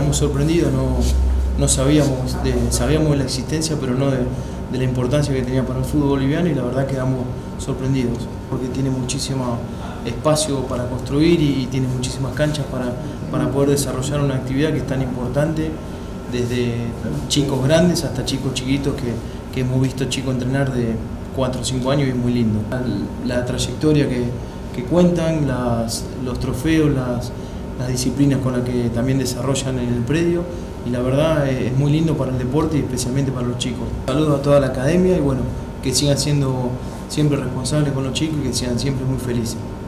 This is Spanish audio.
quedamos sorprendidos, no sabíamos de la existencia, pero no de la importancia que tenía para el fútbol boliviano, y la verdad quedamos sorprendidos, porque tiene muchísimo espacio para construir y tiene muchísimas canchas para poder desarrollar una actividad que es tan importante, desde chicos grandes hasta chicos chiquitos que hemos visto chicos entrenar de 4 o 5 años, y es muy lindo. La trayectoria que cuentan, los trofeos, las disciplinas con las que también desarrollan en el predio, y la verdad es muy lindo para el deporte y especialmente para los chicos. Saludos a toda la academia y bueno, que sigan siendo siempre responsables con los chicos y que sean siempre muy felices.